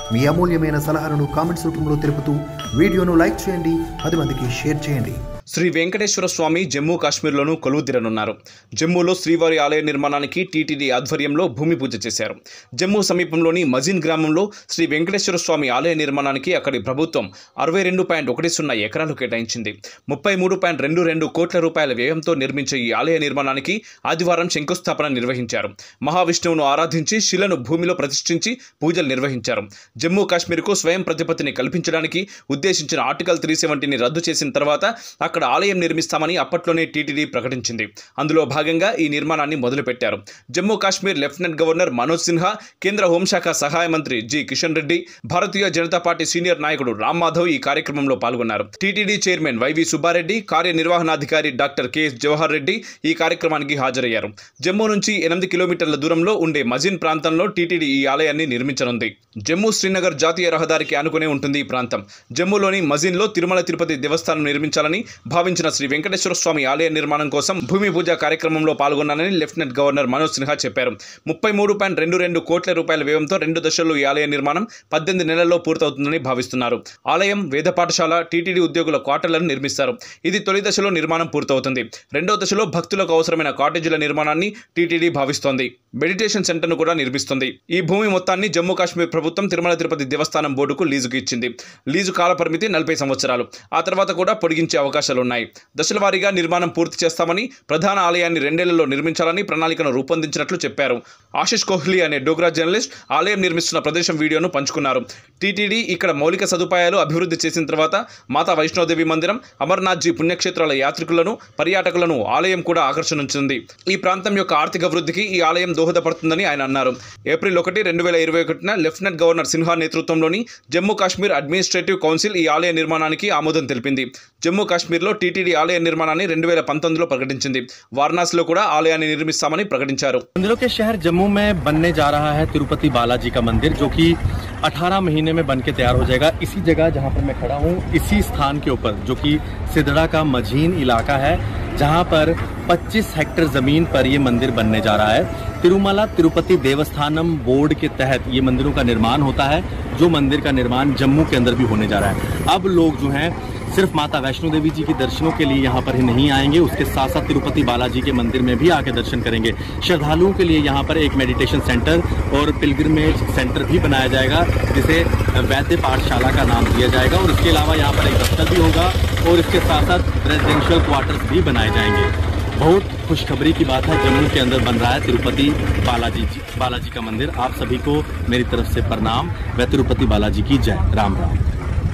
మీ అమూల్యమైన సలహాలను కామెంట్స్ రూపంలో తెలుపుతూ వీడియోను లైక్ చేయండి, 10 మందికి షేర్ చేయండి. శ్రీ వెంకటేశ్వర స్వామి జమ్మూ కాశ్మీర్లోనూ కొలువుదీరనున్నారు. జమ్మూలో శ్రీవారి ఆలయ నిర్మాణానికి టీటీడీ ఆధ్వర్యంలో భూమి పూజ చేశారు. జమ్మూ సమీపంలోని మజిన్ గ్రామంలో శ్రీ వెంకటేశ్వర స్వామి ఆలయ నిర్మాణానికి అక్కడి ప్రభుత్వం 62.10 ఎకరాలు కేటాయించింది. 33.22 కోట్ల రూపాయల వ్యయంతో నిర్మించే ఈ ఆలయ నిర్మాణానికి ఆదివారం శంకుస్థాపన నిర్వహించారు. మహావిష్ణువును ఆరాధించి శిలను భూమిలో ప్రతిష్ఠించి పూజలు నిర్వహించారు. జమ్మూ కాశ్మీర్కు స్వయం ప్రతిపత్తిని కల్పించడానికి ఉద్దేశించిన ఆర్టికల్ 370ని రద్దు చేసిన తర్వాత అక్కడ ఆలయం నిర్మిస్తామని అప్పట్లోనే టీటీడీ ప్రకటించింది. అందులో భాగంగా ఈ నిర్మాణాన్ని మొదలుపెట్టారు. జమ్మూ కాశ్మీర్ లెఫ్టినెంట్ గవర్నర్ మనోజ్ సిన్హా, కేంద్ర హోంశాఖ సహాయ మంత్రి G Kishan Reddy, Bharatiya Janata Party senior నాయకుడు రామ్ మాధవ్ ఈ కార్యక్రమంలో పాల్గొన్నారు. టీటీడీ చైర్మన్ వైవి సుబ్బారెడ్డి, కార్యనిర్వహణాధికారి డాక్టర్ కెఎస్ జవహర్ రెడ్డి ఈ కార్యక్రమానికి హాజరయ్యారు. జమ్మూ నుంచి 8 కిలోమీటర్ల దూరంలో ఉండే మజిన్ ప్రాంతంలో టీటీడీ ఈ ఆలయాన్ని నిర్మించనుంది. జమ్మూ శ్రీనగర్ జాతీయ రహదారికి ఆనుకునే ఉంటుంది ఈ ప్రాంతం. జమ్మూలోని మజిన్లో తిరుమల తిరుపతి దేవస్థానం నిర్మించాలని భావించిన శ్రీ వెంకటేశ్వర స్వామి ఆలయ నిర్మాణం కోసం భూమి పూజ కార్యక్రమంలో పాల్గొన్నానని లెఫ్టినెంట్ గవర్నర్ మనోజ్ సిన్హా చెప్పారు. 33.22 కోట్ల రూపాయల వ్యయంతో 2 దశల్లో ఈ ఆలయ నిర్మాణం 18 నెలల్లో పూర్తవుతుందని భావిస్తున్నారు. ఆలయం, వేద పాఠశాల, టీటీడీ ఉద్యోగుల క్వార్టర్లను నిర్మిస్తారు. ఇది తొలి దశలో నిర్మాణం పూర్తవుతుంది. రెండో దశలో భక్తులకు అవసరమైన కాటేజీల నిర్మాణాన్ని టీటీడీ భావిస్తోంది. మెడిటేషన్ సెంటర్ను కూడా నిర్మిస్తుంది. ఈ భూమి మొత్తాన్ని జమ్మూ కాశ్మీర్ ప్రభుత్వం తిరుమల తిరుపతి దేవస్థానం బోర్డుకు లీజుకు ఇచ్చింది. లీజు కాల పరిమితి 40 సంవత్సరాలు. ఆ తర్వాత కూడా పొడిగించే అవకాశాలు ఉన్నాయి. దశల వారీగా నిర్మాణం పూర్తి చేస్తామని, ప్రధాన ఆలయాన్ని 2 ఏళ్లలో నిర్మించాలని ప్రణాళికను రూపొందించినట్లు చెప్పారు. ఆశిష్ కోహ్లీ అనే డోగ్రా జర్నలిస్ట్ ఆలయం నిర్మిస్తున్న ప్రదేశం వీడియోను పంచుకున్నారు. టీటీడీ ఇక్కడ మౌలిక సదుపాయాలు అభివృద్ధి చేసిన తర్వాత మాతా వైష్ణోదేవి మందిరం, అమర్నాథ్జీ పుణ్యక్షేత్రాల యాత్రికులను, పర్యాటకులను ఆలయం కూడా ఆకర్షించింది. ఈ ప్రాంతం యొక్క ఆర్థిక అభివృద్ధికి ఈ ఆలయం దోహదపడుతుందని ఆయన అన్నారు. ఏప్రిల్ 1, 2021 లెఫ్టినెంట్ గవర్నర్ సిన్హా నేతృత్వంలోని జమ్మూ కాశ్మీర్ అడ్మినిస్ట్రేటివ్ కౌన్సిల్ ఈ ఆలయ నిర్మాణానికి ఆమోదం తెలిపింది. జమ్మూ కాశ్మీర్లో టీటీడీ ఆలయ నిర్మాణాన్ని 2019లో ప్రకటించింది. వారణాసిలో కూడా ఆలయాన్ని నిర్మిస్తామని ప్రకటించారు. मंदिरों के शहर जम्मू में बनने जा रहा है तिरुपति बालाजी का मंदिर, जो कि 18 महीने में बनके तैयार हो जाएगा. इसी जगह जहां पर मैं खड़ा हूं, इसी स्थान के ऊपर, जो कि सिदड़ा का मझीन इलाका है, जहां पर 25 हेक्टेयर जमीन पर ये मंदिर बनने जा रहा है. तिरुमला तिरुपति देवस्थानम बोर्ड के तहत ये मंदिरों का निर्माण होता है, जो मंदिर का निर्माण जम्मू के अंदर भी होने जा रहा है. अब लोग जो हैं सिर्फ माता वैष्णो देवी जी के दर्शनों के लिए यहाँ पर ही नहीं आएंगे, उसके साथ साथ तिरुपति बालाजी के मंदिर में भी आके दर्शन करेंगे. श्रद्धालुओं के लिए यहाँ पर एक मेडिटेशन सेंटर और पिलग्रिमेज सेंटर भी बनाया जाएगा, जिसे वैद्य पाठशाला का नाम दिया जाएगा. और इसके अलावा यहाँ पर एक दफ्तर भी होगा और इसके साथ साथ रेजिडेंशियल क्वार्टर्स भी बनाए जाएंगे. बहुत खुशखबरी की बात है, जम्मू के अंदर बन रहा है तिरुपति बालाजी का मंदिर. आप सभी को मेरी तरफ से प्रणाम व तिरुपति बालाजी की जय. राम राम.